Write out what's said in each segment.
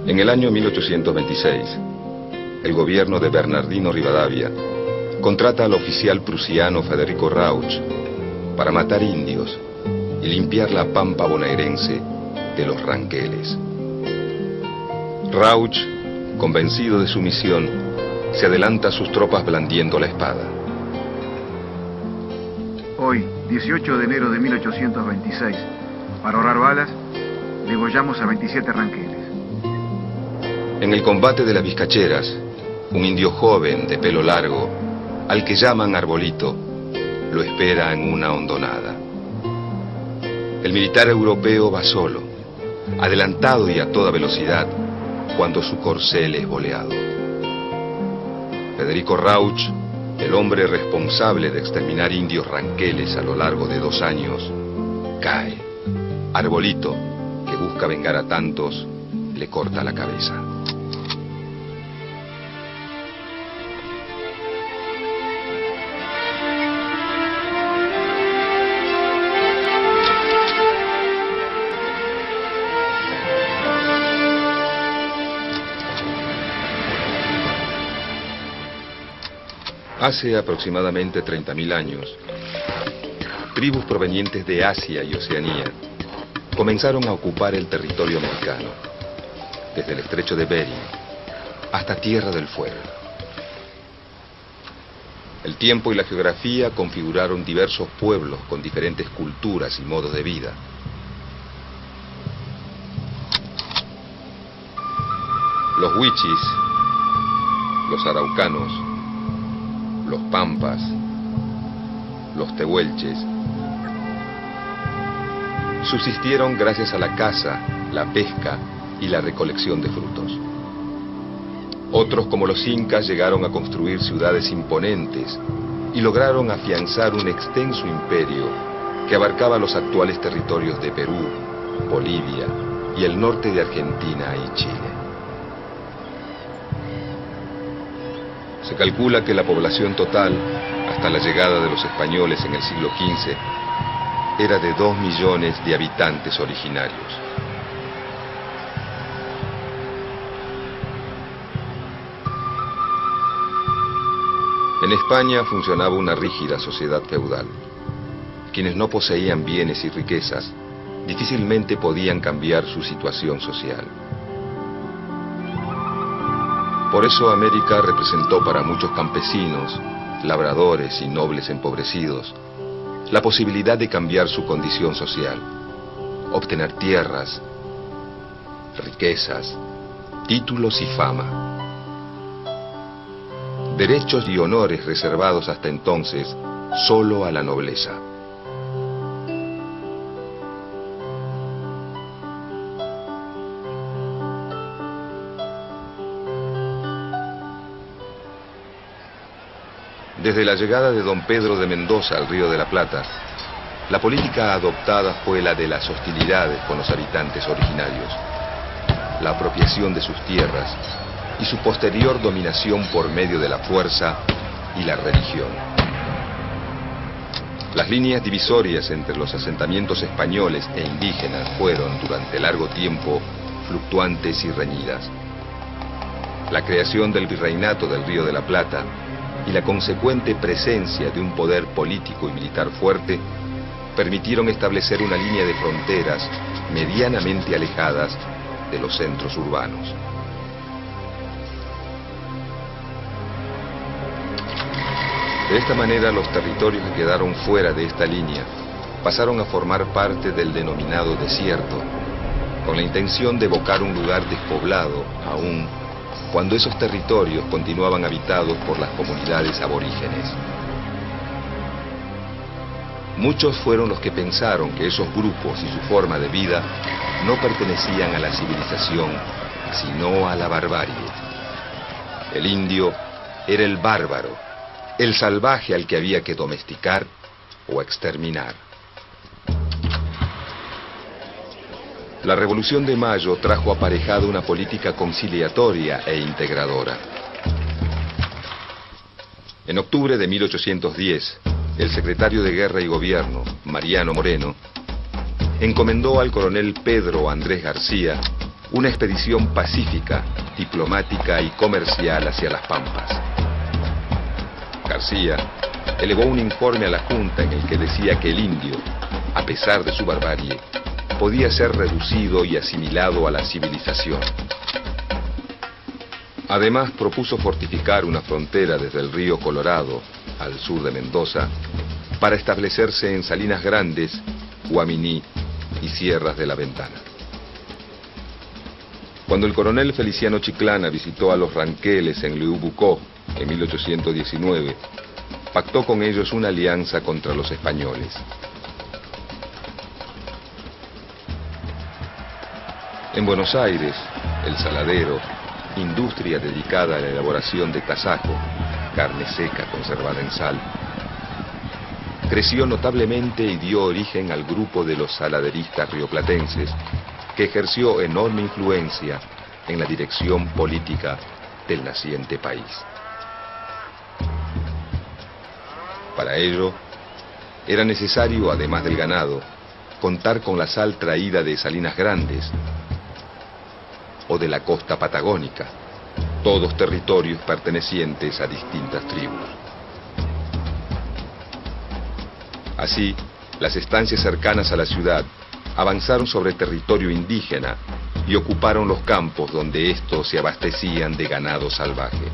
En el año 1826, el gobierno de Bernardino Rivadavia contrata al oficial prusiano Federico Rauch para matar indios y limpiar la pampa bonaerense de los ranqueles. Rauch, convencido de su misión, se adelanta a sus tropas blandiendo la espada. Hoy, 18 de enero de 1826, para ahorrar balas, degollamos a 27 ranqueles. En el combate de las Vizcacheras, un indio joven de pelo largo, al que llaman Arbolito, lo espera en una hondonada. El militar europeo va solo, adelantado y a toda velocidad, cuando su corcel es boleado. Federico Rauch, el hombre responsable de exterminar indios ranqueles a lo largo de 2 años, cae. Arbolito, que busca vengar a tantos, le corta la cabeza. Hace aproximadamente 30.000 años, tribus provenientes de Asia y Oceanía comenzaron a ocupar el territorio americano, desde el estrecho de Bering hasta Tierra del Fuego. El tiempo y la geografía configuraron diversos pueblos con diferentes culturas y modos de vida. Los huichis, los araucanos, los pampas, los tehuelches, subsistieron gracias a la caza, la pesca y la recolección de frutos. Otros, como los incas, llegaron a construir ciudades imponentes y lograron afianzar un extenso imperio que abarcaba los actuales territorios de Perú, Bolivia y el norte de Argentina y Chile. Se calcula que la población total, hasta la llegada de los españoles en el siglo XV, era de 2 millones de habitantes originarios. En España funcionaba una rígida sociedad feudal. Quienes no poseían bienes y riquezas difícilmente podían cambiar su situación social. Por eso América representó para muchos campesinos, labradores y nobles empobrecidos la posibilidad de cambiar su condición social, obtener tierras, riquezas, títulos y fama. Derechos y honores reservados hasta entonces solo a la nobleza. Desde la llegada de don Pedro de Mendoza al Río de la Plata, la política adoptada fue la de las hostilidades con los habitantes originarios, la apropiación de sus tierras y su posterior dominación por medio de la fuerza y la religión. Las líneas divisorias entre los asentamientos españoles e indígenas fueron, durante largo tiempo, fluctuantes y reñidas. La creación del Virreinato del Río de la Plata y la consecuente presencia de un poder político y militar fuerte permitieron establecer una línea de fronteras medianamente alejadas de los centros urbanos. De esta manera, los territorios que quedaron fuera de esta línea pasaron a formar parte del denominado desierto, con la intención de evocar un lugar despoblado aún cuando esos territorios continuaban habitados por las comunidades aborígenes. Muchos fueron los que pensaron que esos grupos y su forma de vida no pertenecían a la civilización, sino a la barbarie. El indio era el bárbaro, el salvaje al que había que domesticar o exterminar. La Revolución de Mayo trajo aparejada una política conciliatoria e integradora. En octubre de 1810, el secretario de Guerra y Gobierno, Mariano Moreno, encomendó al coronel Pedro Andrés García una expedición pacífica, diplomática y comercial hacia las Pampas. García elevó un informe a la Junta en el que decía que el indio, a pesar de su barbarie, podía ser reducido y asimilado a la civilización. Además, propuso fortificar una frontera desde el río Colorado, al sur de Mendoza, para establecerse en Salinas Grandes, Guaminí y Sierras de la Ventana. Cuando el coronel Feliciano Chiclana visitó a los ranqueles en Leubucó en 1819, pactó con ellos una alianza contra los españoles. En Buenos Aires, El Saladero, industria dedicada a la elaboración de tasajo, carne seca conservada en sal, creció notablemente y dio origen al grupo de los saladeristas rioplatenses, que ejerció enorme influencia en la dirección política del naciente país. Para ello, era necesario, además del ganado, contar con la sal traída de Salinas Grandes o de la costa patagónica, todos territorios pertenecientes a distintas tribus. Así, las estancias cercanas a la ciudad avanzaron sobre territorio indígena y ocuparon los campos donde estos se abastecían de ganado salvaje.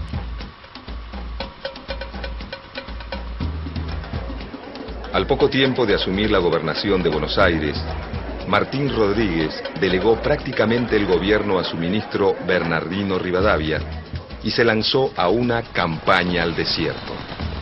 Al poco tiempo de asumir la gobernación de Buenos Aires, Martín Rodríguez delegó prácticamente el gobierno a su ministro Bernardino Rivadavia y se lanzó a una campaña al desierto.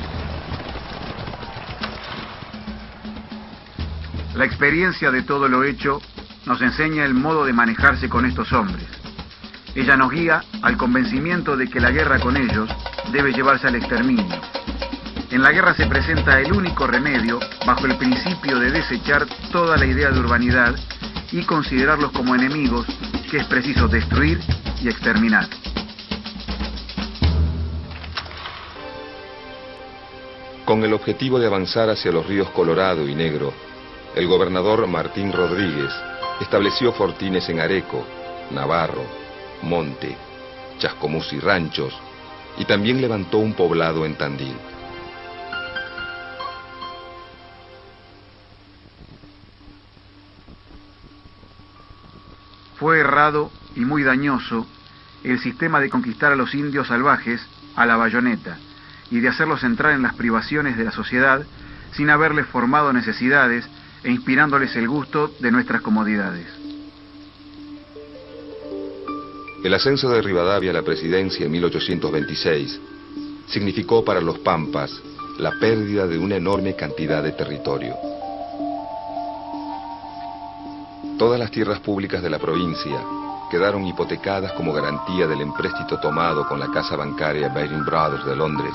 La experiencia de todo lo hecho nos enseña el modo de manejarse con estos hombres. Ella nos guía al convencimiento de que la guerra con ellos debe llevarse al exterminio. En la guerra se presenta el único remedio bajo el principio de desechar toda la idea de urbanidad y considerarlos como enemigos que es preciso destruir y exterminar. Con el objetivo de avanzar hacia los ríos Colorado y Negro, el gobernador Martín Rodríguez estableció fortines en Areco, Navarro, Monte, Chascomús y Ranchos, y también levantó un poblado en Tandil. Fue errado y muy dañoso el sistema de conquistar a los indios salvajes a la bayoneta y de hacerlos entrar en las privaciones de la sociedad sin haberles formado necesidades e inspirándoles el gusto de nuestras comodidades. El ascenso de Rivadavia a la presidencia en 1826 significó para los Pampas la pérdida de una enorme cantidad de territorio. Todas las tierras públicas de la provincia quedaron hipotecadas como garantía del empréstito tomado con la casa bancaria Baring Brothers de Londres.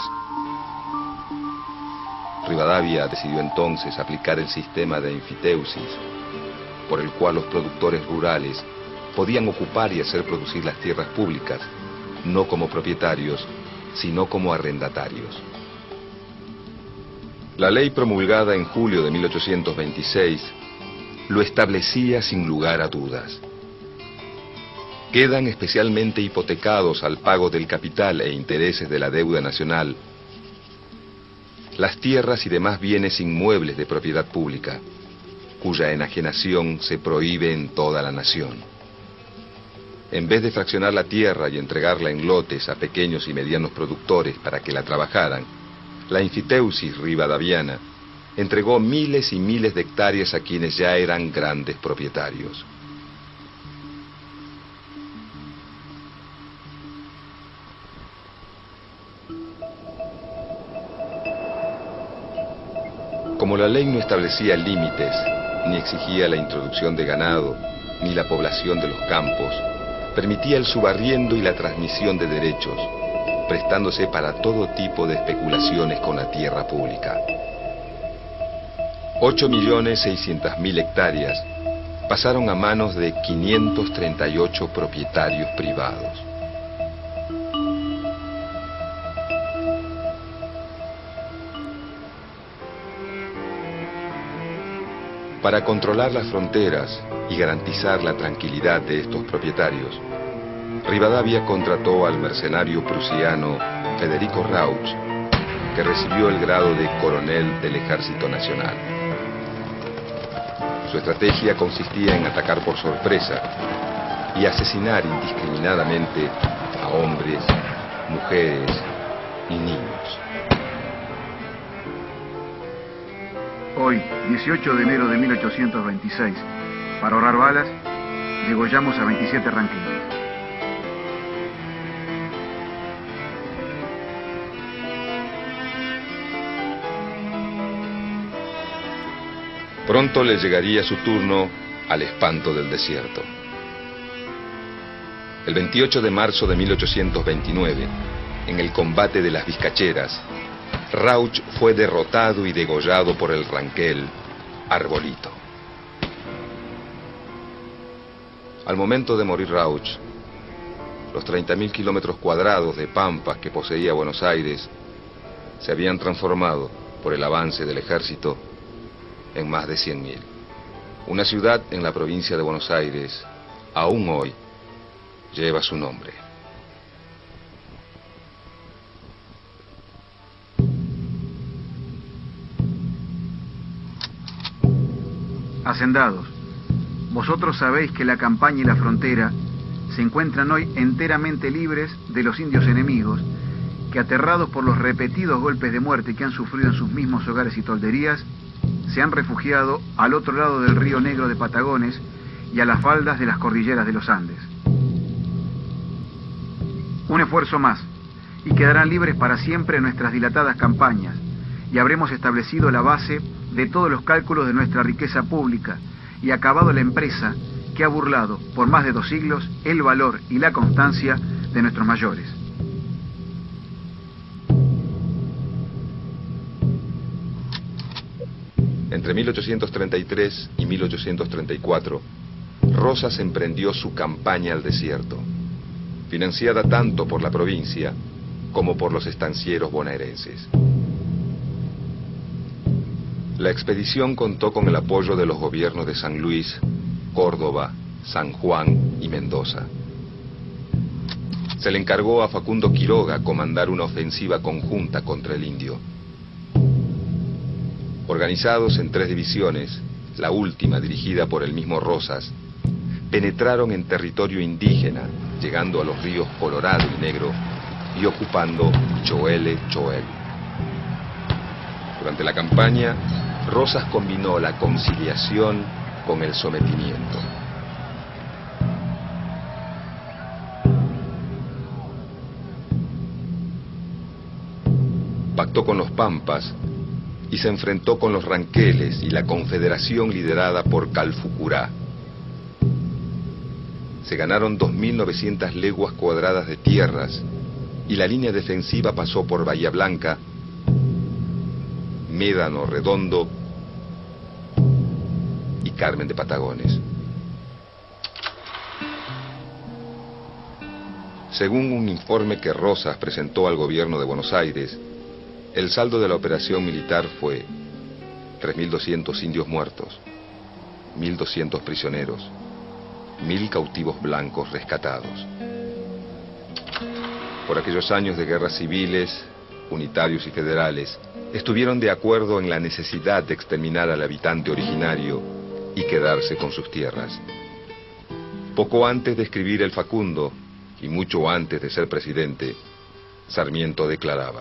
Rivadavia decidió entonces aplicar el sistema de enfiteusis, por el cual los productores rurales podían ocupar y hacer producir las tierras públicas, no como propietarios, sino como arrendatarios. La ley promulgada en julio de 1826 lo establecía sin lugar a dudas. Quedan especialmente hipotecados al pago del capital e intereses de la deuda nacional las tierras y demás bienes inmuebles de propiedad pública, cuya enajenación se prohíbe en toda la nación. En vez de fraccionar la tierra y entregarla en lotes a pequeños y medianos productores para que la trabajaran, la enfiteusis rivadaviana entregó miles y miles de hectáreas a quienes ya eran grandes propietarios. Como la ley no establecía límites, ni exigía la introducción de ganado, ni la población de los campos, permitía el subarriendo y la transmisión de derechos, prestándose para todo tipo de especulaciones con la tierra pública. 8.600.000 hectáreas pasaron a manos de 538 propietarios privados. Para controlar las fronteras y garantizar la tranquilidad de estos propietarios, Rivadavia contrató al mercenario prusiano Federico Rauch, que recibió el grado de coronel del Ejército Nacional. Su estrategia consistía en atacar por sorpresa y asesinar indiscriminadamente a hombres, mujeres y niños. Hoy, 18 de enero de 1826, para ahorrar balas, degollamos a 27 ranqueles. Pronto le llegaría su turno al espanto del desierto. El 28 de marzo de 1829, en el combate de las Vizcacheras, Rauch fue derrotado y degollado por el ranquel Arbolito. Al momento de morir Rauch, los 30.000 kilómetros cuadrados de pampas que poseía Buenos Aires se habían transformado, por el avance del ejército, en más de 100.000. Una ciudad en la provincia de Buenos Aires, aún hoy, lleva su nombre. Hacendados, vosotros sabéis que la campaña y la frontera se encuentran hoy enteramente libres de los indios enemigos, que aterrados por los repetidos golpes de muerte que han sufrido en sus mismos hogares y tolderías, se han refugiado al otro lado del río Negro de Patagones y a las faldas de las cordilleras de los Andes. Un esfuerzo más, y quedarán libres para siempre nuestras dilatadas campañas, y habremos establecido la base de todos los cálculos de nuestra riqueza pública, y acabado la empresa que ha burlado por más de 2 siglos el valor y la constancia de nuestros mayores. Entre 1833 y 1834, Rosas emprendió su campaña al desierto, financiada tanto por la provincia como por los estancieros bonaerenses. La expedición contó con el apoyo de los gobiernos de San Luis, Córdoba, San Juan y Mendoza. Se le encargó a Facundo Quiroga comandar una ofensiva conjunta contra el indio. Organizados en 3 divisiones, la última dirigida por el mismo Rosas, penetraron en territorio indígena, llegando a los ríos Colorado y Negro y ocupando Choele, Choel. Durante la campaña, Rosas combinó la conciliación con el sometimiento. Pactó con los Pampas y se enfrentó con los Ranqueles y la confederación liderada por Calfucurá. Se ganaron 2.900 leguas cuadradas de tierras y la línea defensiva pasó por Bahía Blanca, Médano Redondo y Carmen de Patagones. Según un informe que Rosas presentó al gobierno de Buenos Aires, el saldo de la operación militar fue 3.200 indios muertos, 1.200 prisioneros, 1.000 cautivos blancos rescatados. Por aquellos años de guerras civiles, unitarios y federales, estuvieron de acuerdo en la necesidad de exterminar al habitante originario y quedarse con sus tierras. Poco antes de escribir el Facundo, y mucho antes de ser presidente, Sarmiento declaraba: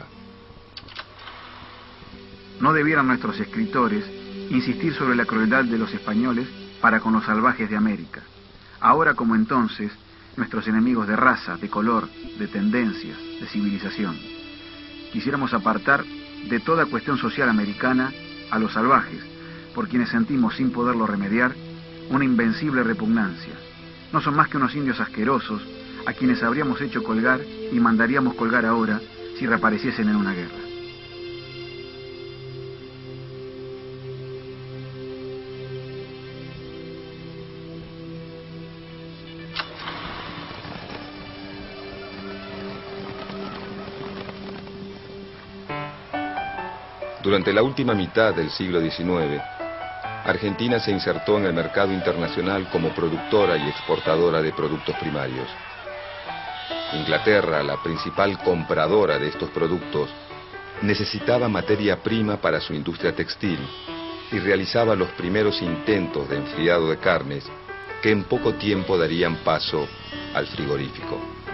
no debieran nuestros escritores insistir sobre la crueldad de los españoles para con los salvajes de América. Ahora como entonces, nuestros enemigos de raza, de color, de tendencias, de civilización. Quisiéramos apartar de toda cuestión social americana a los salvajes, por quienes sentimos sin poderlo remediar una invencible repugnancia. No son más que unos indios asquerosos a quienes habríamos hecho colgar y mandaríamos colgar ahora si reapareciesen en una guerra. Durante la última mitad del siglo XIX, Argentina se insertó en el mercado internacional como productora y exportadora de productos primarios. Inglaterra, la principal compradora de estos productos, necesitaba materia prima para su industria textil y realizaba los primeros intentos de enfriado de carnes que en poco tiempo darían paso al frigorífico.